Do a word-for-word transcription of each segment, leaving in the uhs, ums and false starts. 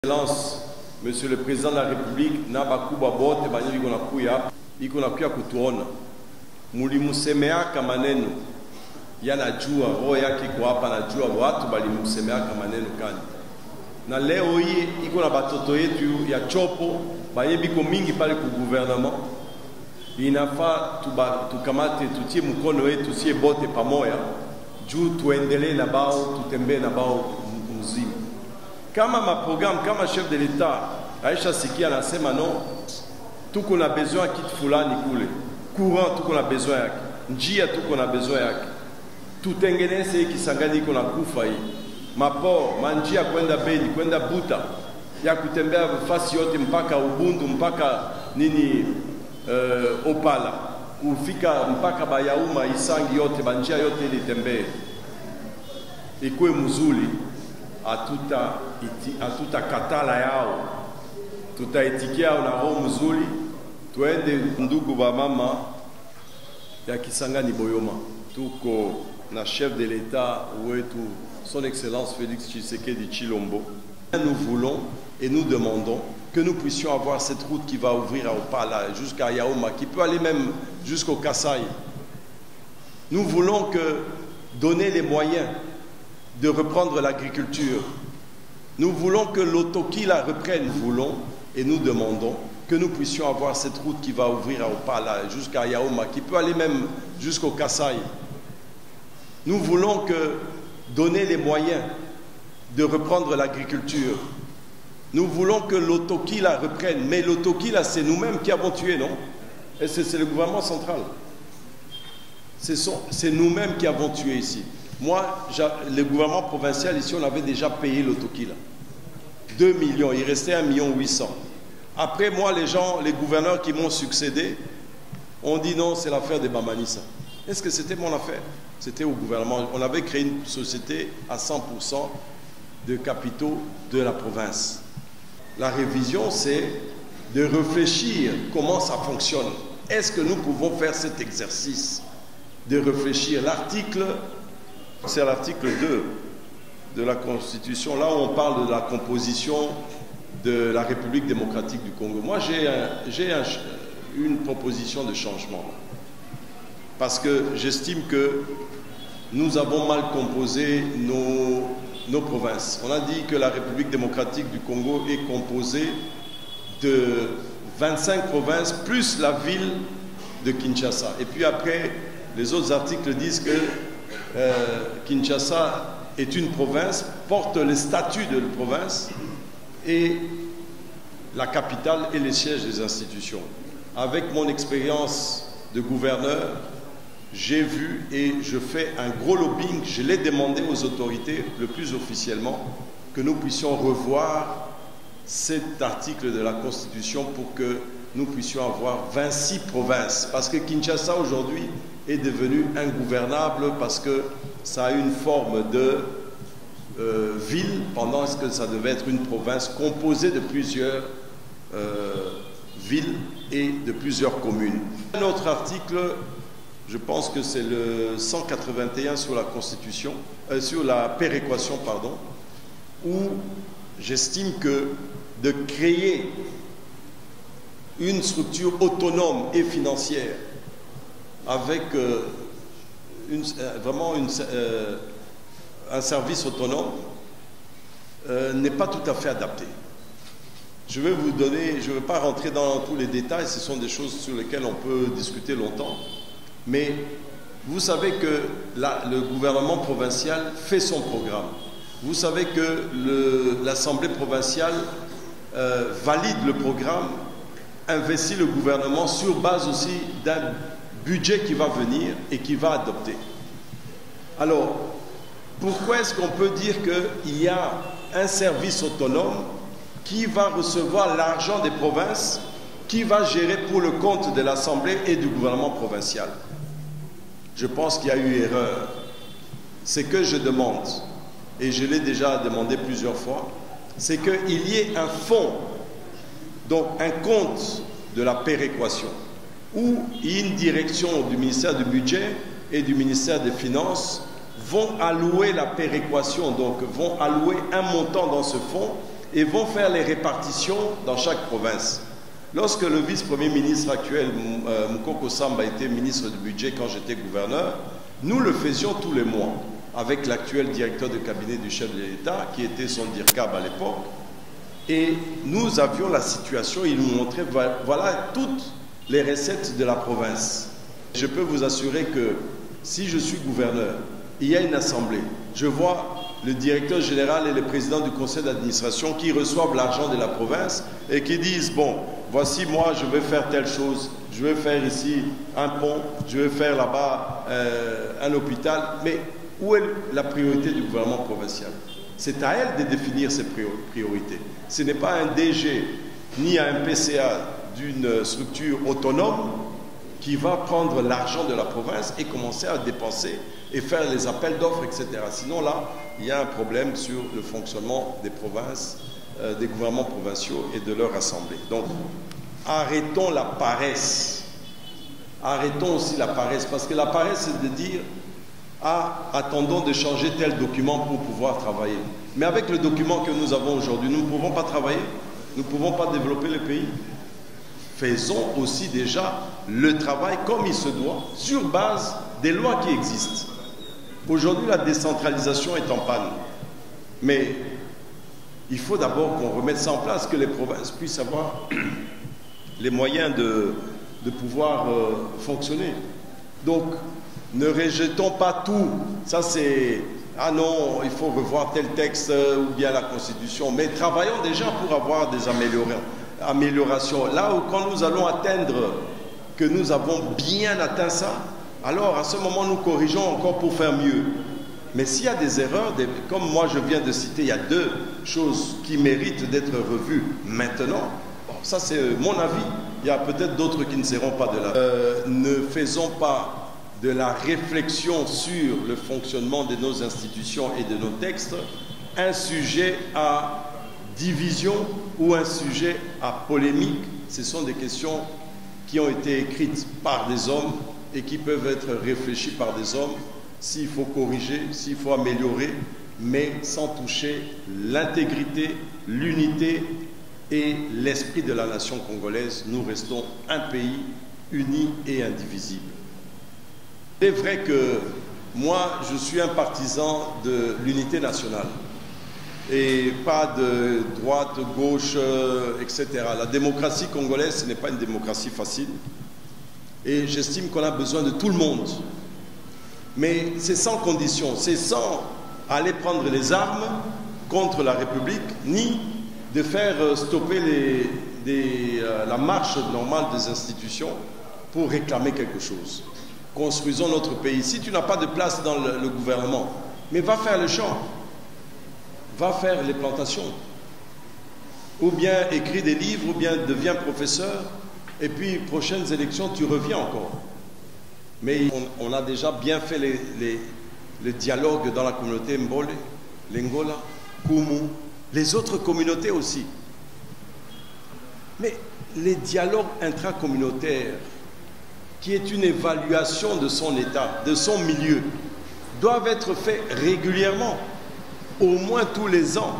Excellence, Monsieur le Président de la République, Nabakuba Bote, Banyeli Gonakuya, Ikonakuya Kutuona, Mulimusemeaka maneno, yanajua roho yake kwa hapa, najua watu balimusemeaka maneno kani. Na leo hii iko na batoto yetu ya chopo, bayebiko mingi pale ku gouvernement. Inafaa tukamate tutie mkono wetu sie bote pamoja, juu tuendelee na bao, tutembee na bao mzima. Kama maprogramme, kama chef de l'État, Aisha Sikia anasema no, tuko na besoin kitu fulani kule. Courant tuko na besoin yake. Njia tuko na besoin yake. Tutengeneze hiki Kisangani iko na kufa hii. Mapo, manjia kwenda Beni, kwenda Buta, ya kutembea fasi yote mpaka Ubundu, mpaka nini uh, Opala, kufika mpaka Bayauma, Isangi yote, manjia yote ili tembee. Ikuwe mzuri. Atuta, iti, atuta katala yao tutaitikia na roho mzuri, tuende ndugu wa mama ya Kisangani Boyoma. Tuko na chef de l'État wetu son excellence Félix Tshisekedi Tshilombo. Nous voulons et nous demandons que nous puissions avoir cette route qui va ouvrir à Opala jusqu'à Yaoma, qui peut aller même jusqu'au Kasaï. Nous voulons que donner les moyens de reprendre l'agriculture. Nous voulons que l'autoki la reprenne. Nous voulons et nous demandons que nous puissions avoir cette route qui va ouvrir à Opala jusqu'à Yaoma, qui peut aller même jusqu'au Kasaï. Nous voulons que donner les moyens de reprendre l'agriculture. Nous voulons que l'autoki la reprenne. Mais l'autoki là, c'est nous-mêmes qui avons tué, non? Et c'est le gouvernement central. C'est nous-mêmes qui avons tué ici. Moi, le gouvernement provincial, ici, on avait déjà payé l'autoki là. deux millions, il restait un million huit cents. Après, moi, les gens, les gouverneurs qui m'ont succédé, ont dit non, c'est l'affaire de Bamanissa. Est-ce que c'était mon affaire? C'était au gouvernement. On avait créé une société à cent pour cent de capitaux de la province. La révision, c'est de réfléchir comment ça fonctionne. Est-ce que nous pouvons faire cet exercice de réfléchir? L'article... C'est l'article deux de la Constitution, là où on parle de la composition de la République démocratique du Congo. Moi, j'ai un, un, une proposition de changement. Parce que j'estime que nous avons mal composé nos, nos provinces. On a dit que la République démocratique du Congo est composée de vingt-cinq provinces plus la ville de Kinshasa. Et puis après, les autres articles disent que Euh, Kinshasa est une province, porte le statut de province et la capitale et les sièges des institutions. Avec mon expérience de gouverneur, j'ai vu et je fais un gros lobbying, je l'ai demandé aux autorités le plus officiellement que nous puissions revoir cet article de la Constitution pour que nous puissions avoir vingt-six provinces. Parce que Kinshasa aujourd'hui est devenu ingouvernable parce que ça a une forme de euh, ville pendant que ça devait être une province composée de plusieurs euh, villes et de plusieurs communes. Un autre article, je pense que c'est le cent quatre-vingt-un sur la Constitution, euh, sur la péréquation, pardon, où j'estime que de créer une structure autonome et financière avec euh, une, euh, vraiment une, euh, un service autonome euh, n'est pas tout à fait adapté. Je vais vous donner, je ne vais pas rentrer dans tous les détails, ce sont des choses sur lesquelles on peut discuter longtemps, mais vous savez que la, le gouvernement provincial fait son programme. Vous savez que l'Assemblée provinciale euh, valide le programme, investit le gouvernement sur base aussi d'un budget qui va venir et qui va adopter. Alors, pourquoi est-ce qu'on peut dire qu'il y a un service autonome qui va recevoir l'argent des provinces, qui va gérer pour le compte de l'Assemblée et du gouvernement provincial? Je pense qu'il y a eu erreur. Ce que je demande, et je l'ai déjà demandé plusieurs fois, c'est qu'il y ait un fonds, donc un compte de la péréquation, où une direction du ministère du Budget et du ministère des Finances vont allouer la péréquation, donc vont allouer un montant dans ce fonds et vont faire les répartitions dans chaque province. Lorsque le vice-premier ministre actuel, Moukoko Samba, était ministre du budget quand j'étais gouverneur, nous le faisions tous les mois avec l'actuel directeur de cabinet du chef de l'État, qui était son D I R C A B à l'époque. Et nous avions la situation, il nous montrait, voilà toutes les recettes de la province. Je peux vous assurer que si je suis gouverneur, il y a une assemblée, je vois le directeur général et le président du conseil d'administration qui reçoivent l'argent de la province et qui disent, bon, voici moi, je vais faire telle chose, je vais faire ici un pont, je vais faire là-bas euh, un hôpital, mais où est la priorité du gouvernement provincial? C'est à elle de définir ses priorités. Ce n'est pas un D G ni un P C A d'une structure autonome qui va prendre l'argent de la province et commencer à dépenser et faire les appels d'offres, et cetera. Sinon, là, il y a un problème sur le fonctionnement des provinces, euh, des gouvernements provinciaux et de leur assemblée. Donc, arrêtons la paresse. Arrêtons aussi la paresse, parce que la paresse, c'est de dire « Ah, attendons de changer tel document pour pouvoir travailler. » Mais avec le document que nous avons aujourd'hui, nous ne pouvons pas travailler, nous ne pouvons pas développer le pays. Faisons aussi déjà le travail comme il se doit, sur base des lois qui existent. Aujourd'hui, la décentralisation est en panne. Mais il faut d'abord qu'on remette ça en place, que les provinces puissent avoir les moyens de, de pouvoir euh, fonctionner. Donc, ne rejetons pas tout. Ça, c'est... Ah non, il faut revoir tel texte euh, ou bien la Constitution. Mais travaillons déjà pour avoir des améliorations. amélioration. Là où quand nous allons atteindre que nous avons bien atteint ça, alors à ce moment nous corrigeons encore pour faire mieux. Mais s'il y a des erreurs, des, comme moi je viens de citer, il y a deux choses qui méritent d'être revues maintenant. Bon, ça c'est mon avis, il y a peut-être d'autres qui ne seront pas de là. Euh, ne faisons pas de la réflexion sur le fonctionnement de nos institutions et de nos textes un sujet à division ou un sujet à polémique. Ce sont des questions qui ont été écrites par des hommes et qui peuvent être réfléchies par des hommes. S'il faut corriger, s'il faut améliorer, mais sans toucher l'intégrité, l'unité et l'esprit de la nation congolaise, nous restons un pays uni et indivisible. C'est vrai que moi, je suis un partisan de l'unité nationale. Et pas de droite, gauche, euh, et cetera. La démocratie congolaise, ce n'est pas une démocratie facile. Et j'estime qu'on a besoin de tout le monde. Mais c'est sans condition, c'est sans aller prendre les armes contre la République, ni de faire stopper les, des, euh, la marche normale des institutions pour réclamer quelque chose. Construisons notre pays. Si tu n'as pas de place dans le, le gouvernement, mais va faire le champ. Va faire les plantations, ou bien écris des livres, ou bien deviens professeur, et puis prochaines élections, tu reviens encore. Mais on, on a déjà bien fait les, les, les dialogues dans la communauté Mbole, Lengola, Kumu, les autres communautés aussi. Mais les dialogues intracommunautaires, qui est une évaluation de son état, de son milieu, doivent être faits régulièrement. Au moins tous les ans.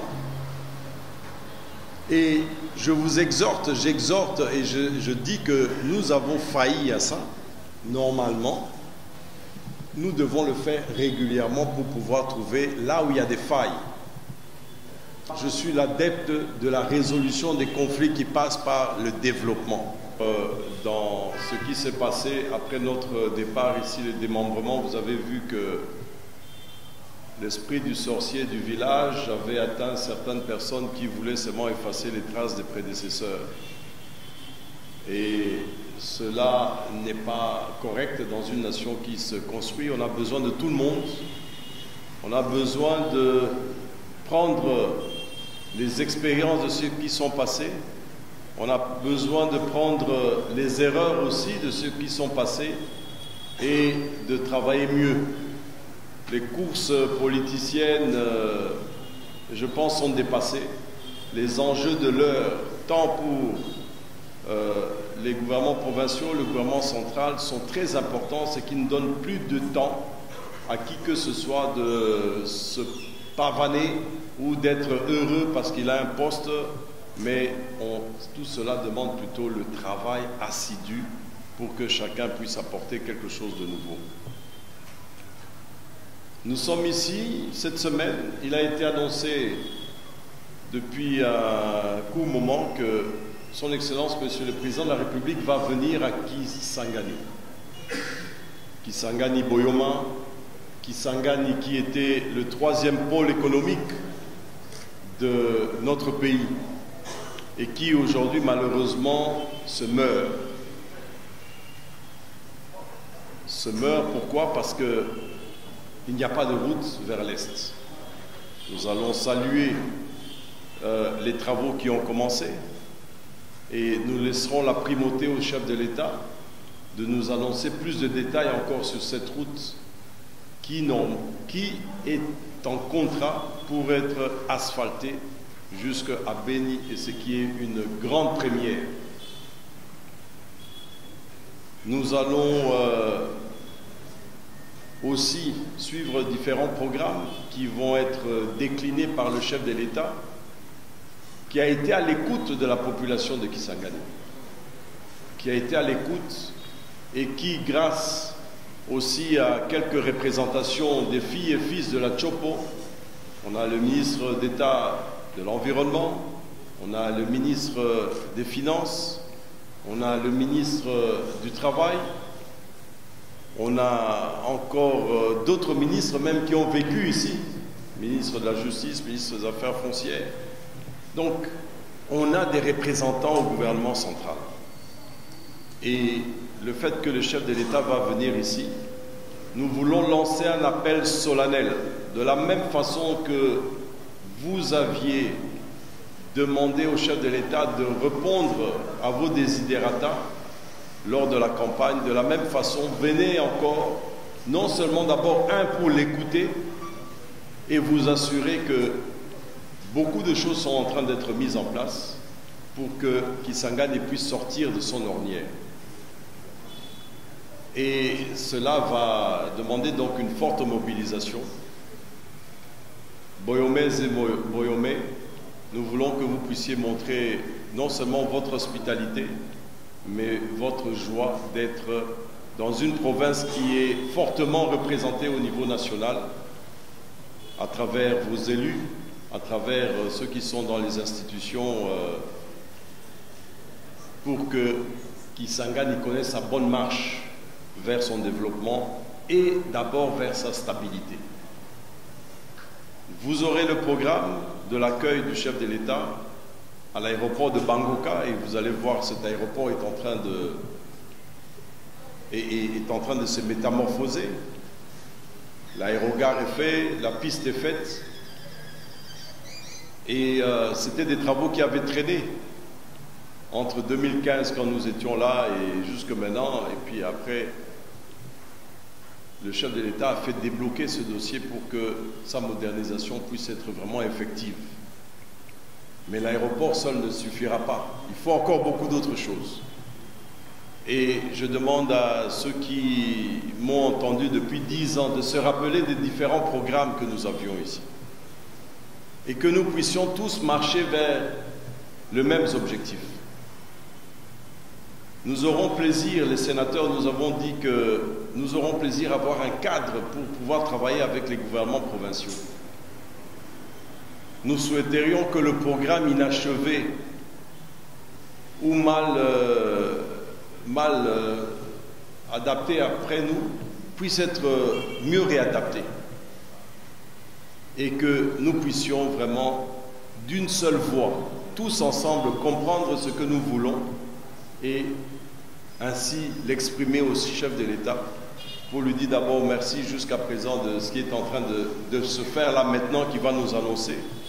Et je vous exhorte, j'exhorte et je, je dis que nous avons failli à ça. Normalement, nous devons le faire régulièrement pour pouvoir trouver là où il y a des failles. Je suis l'adepte de la résolution des conflits qui passent par le développement. Euh, dans ce qui s'est passé après notre départ ici, le démembrement, vous avez vu que l'esprit du sorcier du village avait atteint certaines personnes qui voulaient seulement effacer les traces des prédécesseurs. Et cela n'est pas correct dans une nation qui se construit. On a besoin de tout le monde. On a besoin de prendre les expériences de ceux qui sont passés. On a besoin de prendre les erreurs aussi de ceux qui sont passés et de travailler mieux. Les courses politiciennes, euh, je pense, sont dépassées. Les enjeux de l'heure, tant pour euh, les gouvernements provinciaux, le gouvernement central, sont très importants, ce qui ne donne plus de temps à qui que ce soit de se pavaner ou d'être heureux parce qu'il a un poste, mais on, tout cela demande plutôt le travail assidu pour que chacun puisse apporter quelque chose de nouveau. Nous sommes ici cette semaine. Il a été annoncé depuis un court moment que Son Excellence, Monsieur le Président de la République, va venir à Kisangani. Kisangani Boyoma, Kisangani qui était le troisième pôle économique de notre pays et qui aujourd'hui malheureusement se meurt. Se meurt pourquoi? Parce que il n'y a pas de route vers l'Est. Nous allons saluer euh, les travaux qui ont commencé et nous laisserons la primauté au chef de l'État de nous annoncer plus de détails encore sur cette route qui, non, qui est en contrat pour être asphaltée jusqu'à Beni, et ce qui est une grande première. Nous allons euh, aussi suivre différents programmes qui vont être déclinés par le chef de l'État, qui a été à l'écoute de la population de Kisangani, qui a été à l'écoute et qui, grâce aussi à quelques représentations des filles et fils de la Chopo, on a le ministre d'État de l'Environnement, on a le ministre des Finances, on a le ministre du Travail, on a encore d'autres ministres même qui ont vécu ici, ministre de la Justice, ministre des Affaires foncières. Donc, on a des représentants au gouvernement central. Et le fait que le chef de l'État va venir ici, nous voulons lancer un appel solennel, de la même façon que vous aviez demandé au chef de l'État de répondre à vos desiderata lors de la campagne. De la même façon, venez encore, non seulement d'abord un pour l'écouter et vous assurer que beaucoup de choses sont en train d'être mises en place pour que Kisangani puisse sortir de son ornière. Et cela va demander donc une forte mobilisation. Boyomé et Boyomé, nous voulons que vous puissiez montrer non seulement votre hospitalité, mais votre joie d'être dans une province qui est fortement représentée au niveau national, à travers vos élus, à travers ceux qui sont dans les institutions, euh, pour que Kisangani connaisse sa bonne marche vers son développement et d'abord vers sa stabilité. Vous aurez le programme de l'accueil du chef de l'État à l'aéroport de Bangoka et vous allez voir, cet aéroport est en train de, est, est en train de se métamorphoser. L'aérogare est fait, la piste est faite et euh, c'était des travaux qui avaient traîné entre deux mille quinze quand nous étions là et jusque maintenant, et puis après le chef de l'État a fait débloquer ce dossier pour que sa modernisation puisse être vraiment effective. Mais l'aéroport seul ne suffira pas. Il faut encore beaucoup d'autres choses. Et je demande à ceux qui m'ont entendu depuis dix ans de se rappeler des différents programmes que nous avions ici. Et que nous puissions tous marcher vers le même objectif. Nous aurons plaisir, les sénateurs, nous avons dit que nous aurons plaisir à avoir un cadre pour pouvoir travailler avec les gouvernements provinciaux. Nous souhaiterions que le programme inachevé ou mal, euh, mal euh, adapté après nous puisse être mieux réadapté et que nous puissions vraiment d'une seule voix, tous ensemble, comprendre ce que nous voulons et ainsi l'exprimer au chef de l'État pour lui dire d'abord merci jusqu'à présent de ce qui est en train de, de se faire là maintenant, qui va nous annoncer.